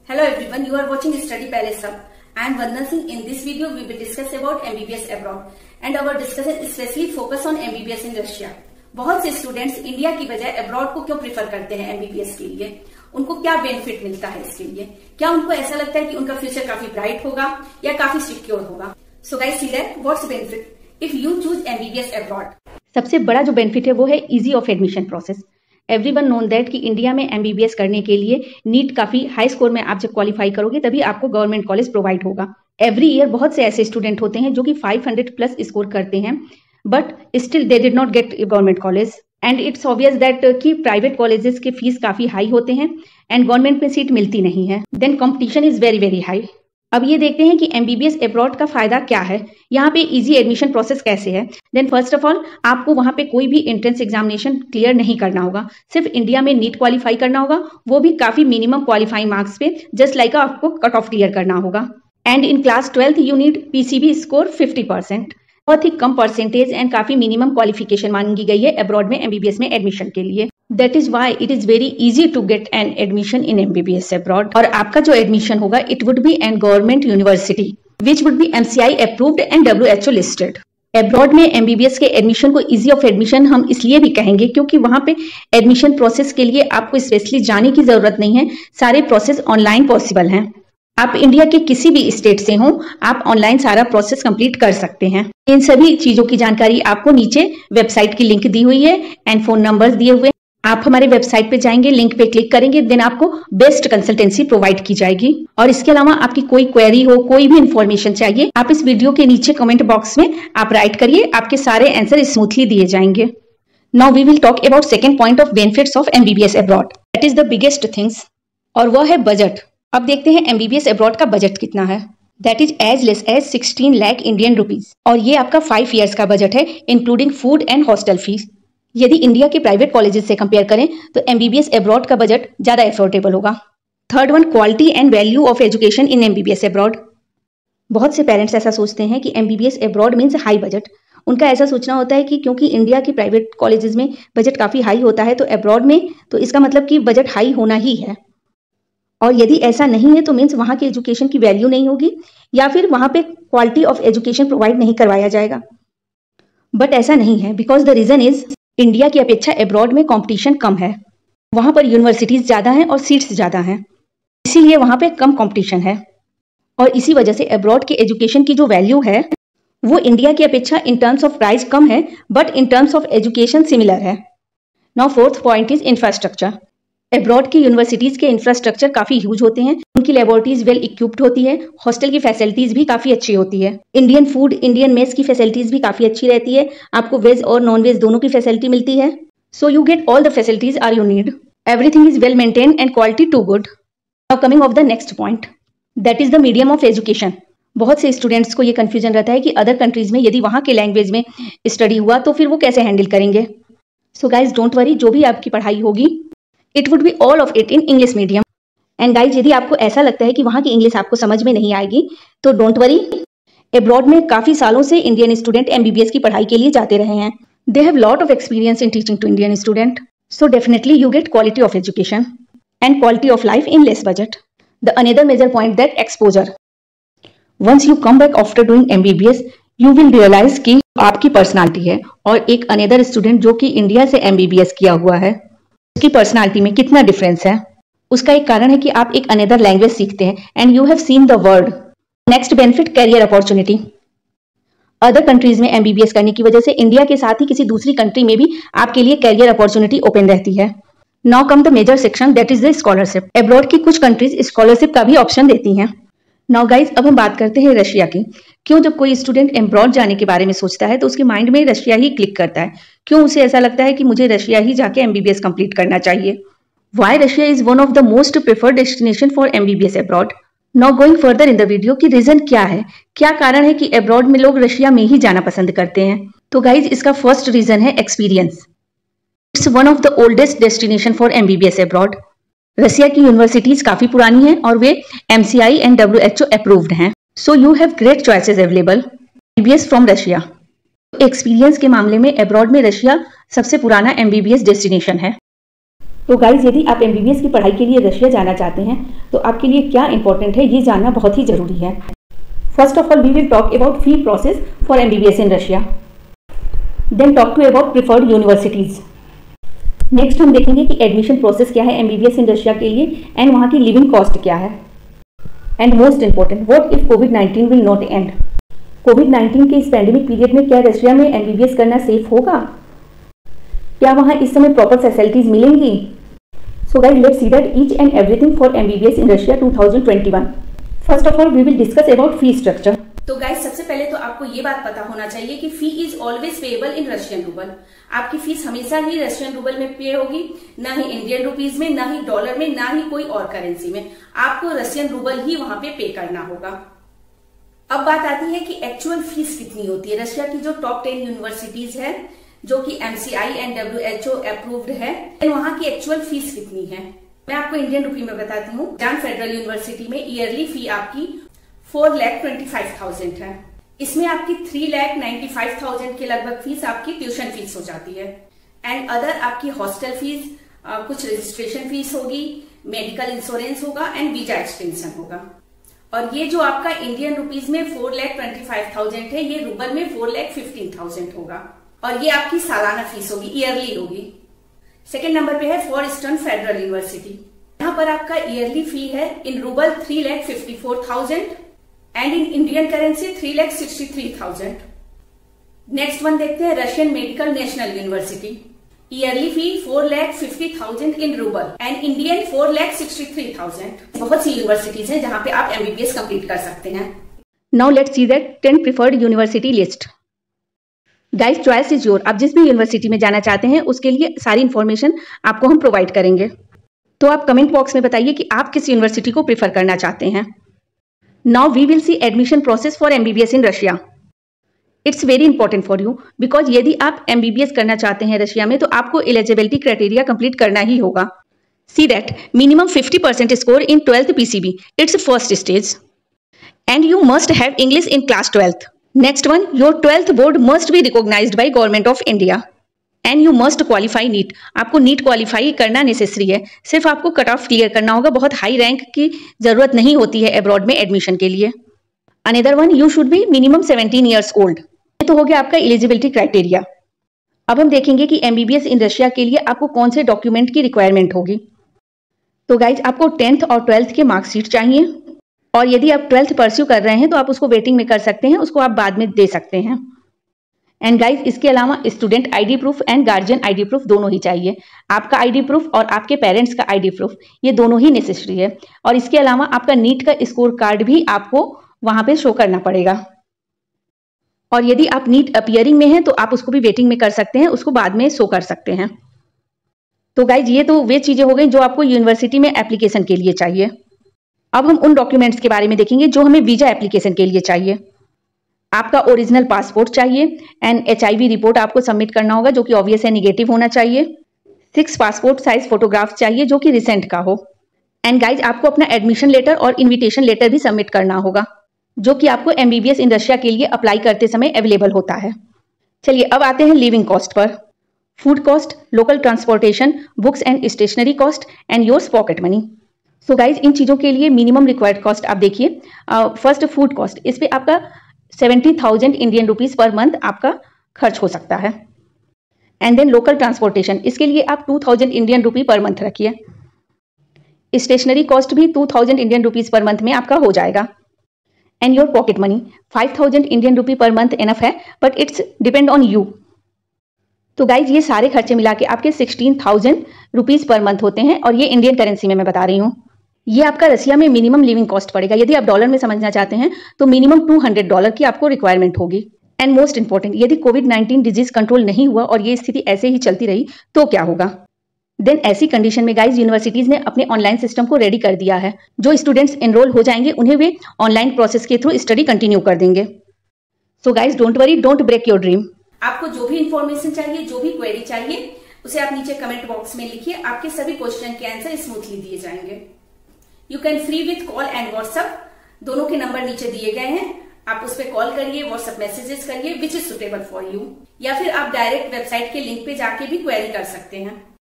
Hello everyone, you are watching Study Palace Hub. I am Vandana Singh. In this video, we will discuss about MBBS abroad and our discussion especially focus on MBBS in Russia. बहुत से students India की बजाय abroad को क्यों prefer करते हैं MBBS के लिए, उनको क्या बेनिफिट मिलता है इसके लिए, क्या उनको ऐसा लगता है कि उनका फ्यूचर काफी ब्राइट होगा या काफी सिक्योर होगा. So guys see that what's benefit if you choose MBBS abroad. सबसे बड़ा जो बेनिफिट है वो है easy of admission process. Everyone known that कि इंडिया में एमबीबीएस करने के लिए नीट काफी हाई स्कोर में आप जब क्वालिफाई करोगे तभी आपको गवर्नमेंट कॉलेज प्रोवाइड होगा. एवरी ईयर बहुत से ऐसे स्टूडेंट होते हैं जो कि 500 प्लस स्कोर करते हैं but still they did not get government college. And it's obvious that कि प्राइवेट कॉलेजेस के फीस काफी हाई होते हैं एंड गवर्नमेंट में सीट मिलती नहीं है. Then competition is very very high. अब ये देखते हैं कि एमबीबीएस अब्रॉड का फायदा क्या है, यहाँ पे इजी एडमिशन प्रोसेस कैसे है. देन फर्स्ट ऑफ ऑल आपको वहाँ पे कोई भी एंट्रेंस एग्जामिनेशन क्लियर नहीं करना होगा, सिर्फ इंडिया में नीट क्वालिफाई करना होगा, वो भी काफी मिनिमम क्वालिफाइंग मार्क्स पे, जस्ट लाइक आपको कट ऑफ क्लियर करना होगा. And in class 12th you need PCB score 50%. बहुत ही कम परसेंटेज एंड काफी मिनिमम क्वालिफिकेशन मांगी गई है अब्रॉड में एमबीबीएस में एडमिशन के लिए. That is why it is very easy to get an admission in MBBS abroad. और आपका जो एडमिशन होगा it would be an government university which would be MCI approved and WHO listed. Abroad में MBBS के admission को easy of admission हम इसलिए भी कहेंगे क्योंकि वहां पे एडमिशन प्रोसेस के लिए आपको स्पेशली जाने की जरूरत नहीं है, सारे प्रोसेस ऑनलाइन पॉसिबल हैं. आप इंडिया के किसी भी स्टेट से हो, आप ऑनलाइन सारा प्रोसेस कंप्लीट कर सकते हैं. इन सभी चीजों की जानकारी आपको नीचे वेबसाइट की लिंक दी हुई है एंड फोन नंबर्स दिए हुए. आप हमारे वेबसाइट पे जाएंगे, लिंक पे क्लिक करेंगे, देन आपको बेस्ट कंसल्टेंसी प्रोवाइड की जाएगी. और इसके अलावा आपकी कोई क्वेरी हो, कोई भी इंफॉर्मेशन चाहिए, आप इस वीडियो के नीचे कमेंट बॉक्स में आप राइट करिए, आपके सारे आंसर स्मूथली दिए जाएंगे. Now we will talk about second point of benefits of MBBS abroad. That is the biggest things और वह है बजट. अब देखते हैं एमबीबीएस अब्रॉड का बजट कितना है. That is as less as 16 lakh Indian rupees और ये आपका 5 ईयर्स का बजट है including food and hostel fees. यदि इंडिया के प्राइवेट कॉलेजेस से कंपेयर करें तो एमबीबीएस अब्रॉड का बजट ज्यादा एफोर्डेबल होगा. Third one, quality and value of education in MBBS abroad. बहुत से पेरेंट्स ऐसा सोचते हैं कि MBBS abroad means high budget. उनका ऐसा सोचना होता है कि क्योंकि इंडिया के प्राइवेट कॉलेजेस में बजट काफी हाई होता है तो अब्रॉड में तो इसका मतलब कि बजट हाई होना ही है. और यदि ऐसा नहीं है तो मीन्स वहां की एजुकेशन की वैल्यू नहीं होगी या फिर वहां पे क्वालिटी ऑफ एजुकेशन प्रोवाइड नहीं करवाया जाएगा. बट ऐसा नहीं है, because the reason is India की अपेक्षा अब्रॉड में कंपटीशन कम है. वहां पर यूनिवर्सिटीज ज्यादा हैं और सीट्स ज्यादा हैं, इसीलिए वहां पे कम कंपटीशन है. और इसी वजह से अब्रॉड के एजुकेशन की जो वैल्यू है वो इंडिया की अपेक्षा इन टर्म्स ऑफ प्राइस कम है but in terms of education similar है. Now fourth point is infrastructure. Abroad की यूनिवर्सिटीज के इंफ्रास्ट्रक्चर काफी ह्यूज होते हैं, उनकी लेबोरेटरीज वेल इक्विप्ड होती है, हॉस्टल की फैसिलिटीज भी काफी अच्छी होती है, इंडियन फूड, इंडियन मेस की फैसिलिटीज भी काफी अच्छी रहती है, आपको वेज और नॉन वेज दोनों की फैसिलिटी मिलती है. So you get all the facilities are you need. Everything is well maintain and quality too good. Now coming of the next point, that is the medium of education. बहुत से students को ये confusion रहता है कि other countries में यदि वहां के लैंग्वेज में स्टडी हुआ तो फिर वो कैसे हैंडल करेंगे. सो गाइज डोंट वरी, जो भी आपकी पढ़ाई होगी it would be all of it in English medium. And guys यदि आपको ऐसा लगता है कि वहां की इंग्लिश आपको समझ में नहीं आएगी तो डोंट वरी, अब्रॉड में काफी सालों से इंडियन स्टूडेंट एमबीबीएस की पढ़ाई के लिए जाते रहे हैं. They have lot of experience in teaching to Indian student. So definitely you get quality of education and quality of life in less budget. The another major point that exposure. Once you come back after doing MBBS you will realise कि आपकी personality है और एक another student जो कि India से MBBS किया हुआ है उसकी पर्सनालिटी में कितना डिफरेंस है. उसका एक कारण है कि आप एक अनदर लैंग्वेज सीखते हैं and you have seen the world. Next benefit, career opportunity. Other countries में एमबीबीएस करने की वजह से इंडिया के साथ ही किसी दूसरी कंट्री में भी आपके लिए कैरियर अपॉर्चुनिटी ओपन रहती है. Now come the major section, that is the scholarship. Abroad की कुछ कंट्रीज स्कॉलरशिप का भी ऑप्शन देती हैं. नाउ गाइज अब हम बात करते हैं रशिया की. क्यों जब कोई स्टूडेंट अब्रॉड जाने के बारे में सोचता है तो उसके माइंड में रशिया ही क्लिक करता है. क्यों उसे ऐसा लगता है कि मुझे रशिया ही जाके एमबीबीएस कंप्लीट करना चाहिए. Why Russia is one of the most preferred destination for MBBS abroad. Now going further in the video कि रीजन क्या है, क्या कारण है कि अब्रॉड में लोग रशिया में ही जाना पसंद करते हैं. तो गाइज इसका फर्स्ट रीजन है experience. It's one of the oldest destination for MBBS abroad. Russia की यूनिवर्सिटीज काफी पुरानी हैं और वे MCI एंड WHO अप्रूव्ड हैं. So you have great choices available MBBS from Russia. Experience के मामले में अब्रॉड में रशिया सबसे पुराना एमबीबीएस डेस्टिनेशन है. तो गाइज यदि आप एमबीबीएस की पढ़ाई के लिए रशिया जाना चाहते हैं तो आपके लिए क्या इंपॉर्टेंट है ये जानना बहुत ही जरूरी है। First of all we will talk about fee process for MBBS in Russia, then talk to about preferred universities. Next हम देखेंगे कि एडमिशन प्रोसेस क्या है एमबीबीएस इन रशिया के लिए एंड वहाँ की लिविंग कॉस्ट क्या है। And most important, what if कोविड-19 विल नॉट एंड। कोविड-19 के इस पैंडेमिक पीरियड में क्या रशिया में एमबीबीएस करना सेफ होगा? क्या वहाँ इस समय प्रॉपर फैसिलिटीज मिलेंगी? So guys let's see that each and everything for MBBS in Russia 2021। First of all we will discuss about fee structure. तो गाइस सबसे पहले तो आपको ये बात पता होना चाहिए कि fee is always payable in Russian rouble. आपकी फीस हमेशा ही रशियन रूबल में पे होगी, ना ही इंडियन रुपीज में, ना ही डॉलर में, ना ही कोई और करेंसी में। आपको रशियन रूबल ही वहां पे करना होगा। अब बात आती है कि एक्चुअल फीस कितनी होती है। रशिया की जो टॉप 10 यूनिवर्सिटीज है जो कि MCI एंड WHO अप्रूव्ड है, वहां की एक्चुअल फीस कितनी है मैं आपको इंडियन रुपी में बताती हूँ। जान फेडरल यूनिवर्सिटी में ईयरली फी आपकी 4,25,000 है। इसमें आपकी 3,95,000 के लगभग फीस आपकी ट्यूशन फीस हो जाती है एंड अदर आपकी हॉस्टल फीस, कुछ रजिस्ट्रेशन फीस होगी, मेडिकल इंश्योरेंस होगा एंड वीजा एक्सटेंशन होगा। और ये जो आपका इंडियन रुपीज में 4,25,000 है, ये रूबल में 4,15,000 होगा और ये आपकी सालाना फीस होगी, ईयरली होगी। सेकेंड नंबर पे है फॉर ईस्टर्न फेडरल यूनिवर्सिटी। यहाँ पर आपका ईयरली फी है in rouble 3,54,000 and in Indian currency 3,63,000। Next one देखते हैं Russian medical national university. Yearly fee 4,50,000 in rouble and Indian 4,63,000। बहुत सी यूनिवर्सिटीज हैं जहां पे आप एमबीबीएस कंप्लीट कर सकते हैं। Now let's see that 10 preferred university list. Guys choice is your. आप जिस भी यूनिवर्सिटी में जाना चाहते हैं उसके लिए सारी इंफॉर्मेशन आपको हम प्रोवाइड करेंगे। तो आप कमेंट बॉक्स में बताइए कि आप किस यूनिवर्सिटी को प्रेफर करना चाहते हैं। Now we will see admission process for MBBS in Russia. It's very important for you because यदि आप एमबीबीएस करना चाहते हैं रशिया में तो आपको एलिजिबिलिटी क्राइटेरिया कंप्लीट करना ही होगा। See that minimum 50% score in 12th PCB, it's first stage, and you must have English in class 12th। Next one, your 12th board must be recognised by government of India and you must qualify NEET. आपको NEET qualify करना necessary है, सिर्फ आपको cut off clear करना होगा। बहुत high rank की जरूरत नहीं होती है अब्रॉड में एडमिशन के लिए। Another one, you should be minimum 17 years old. ये तो हो गया आपका एलिजिबिलिटी क्राइटेरिया। अब हम देखेंगे कि एमबीबीएस इन रशिया के लिए आपको कौन से डॉक्यूमेंट की रिक्वायरमेंट होगी। तो गाइज आपको 10th और 12th के मार्कशीट चाहिए और यदि आप 12th परस्यू कर रहे हैं तो आप उसको वेटिंग में कर सकते हैं, उसको आप बाद में दे सकते हैं। एंड गाइज इसके अलावा student ID proof and guardian ID proof दोनों ही चाहिए। आपका आईडी प्रूफ और आपके पेरेंट्स का आईडी प्रूफ ये दोनों ही नेसेसरी है। और इसके अलावा आपका नीट का स्कोर कार्ड भी आपको वहां पे शो करना पड़ेगा। और यदि आप नीट अपीयरिंग में हैं तो आप उसको भी वेटिंग में कर सकते हैं, उसको बाद में शो कर सकते हैं। तो गाइज ये तो वे चीजें हो गई जो आपको यूनिवर्सिटी में एप्लीकेशन के लिए चाहिए। अब हम उन डॉक्यूमेंट्स के बारे में देखेंगे जो हमें वीजा एप्लीकेशन के लिए चाहिए। आपका ओरिजिनल पासपोर्ट चाहिए एंड HIV रिपोर्ट आपको सबमिट करना होगा जो कि ऑब्वियस है निगेटिव होना चाहिए। 6 पासपोर्ट साइज फोटोग्राफ चाहिए जो कि रिसेंट का हो। एंड गाइज आपको अपना एडमिशन लेटर और इन्विटेशन लेटर भी सबमिट करना होगा जो कि आपको एमबीबीएस इन रशिया के लिए अप्लाई करते समय अवेलेबल होता है। चलिए अब आते हैं लिविंग कॉस्ट पर। Food cost, local transportation, books and stationery cost and yours pocket money. So guys इन चीज़ों के लिए मिनिमम रिक्वायर्ड कॉस्ट आप देखिए। फर्स्ट फूड कॉस्ट, इस पे आपका 70,000 इंडियन रुपीज पर मंथ आपका खर्च हो सकता है। एंड देन लोकल ट्रांसपोर्टेशन, इसके लिए आप 2,000 इंडियन रुपी पर मंथ रखिए। स्टेशनरी कॉस्ट भी 2,000 इंडियन रुपीज पर मंथ में आपका हो जाएगा। And your pocket money 5,000 Indian rupee per month enough है, but it's depend on you. तो गाइज ये सारे खर्चे मिला के आपके 16,000 रुपीज पर मंथ होते हैं और ये इंडियन करेंसी में मैं बता रही हूँ। ये आपका रशिया में मिनिमम लिविंग कॉस्ट पड़ेगा। यदि आप डॉलर में समझना चाहते हैं तो मिनिमम $200 की आपको रिक्वायरमेंट होगी। एंड मोस्ट इंपॉर्टेंट, यदि कोविड-19 डिजीज कंट्रोल नहीं हुआ और ये स्थिति ऐसे ही चलती रही तो क्या होगा? देन ऐसी कंडीशन में गाइज यूनिवर्सिटीज ने अपने ऑनलाइन सिस्टम को रेडी कर दिया है। जो स्टूडेंट्स एनरोल हो जाएंगे उन्हें वे ऑनलाइन प्रोसेस के थ्रू स्टडी कंटिन्यू कर देंगे। So guys don't worry, don't break your dream. आपको जो भी इंफॉर्मेशन चाहिए, जो भी क्वेरी चाहिए, उसे आप नीचे कमेंट बॉक्स में लिखिए। आपके सभी क्वेश्चन के आंसर स्मूथली दिए जाएंगे। You can free with call and WhatsApp, दोनों के नंबर नीचे दिए गए हैं। आप उस पर कॉल करिए, व्हाट्सएप मैसेजेस करिए which is suitable for you, या फिर आप डायरेक्ट वेबसाइट के लिंक पे जाके भी क्वेरी कर सकते हैं।